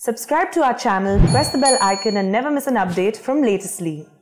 Subscribe to our channel, press the bell icon and never miss an update from Latestly.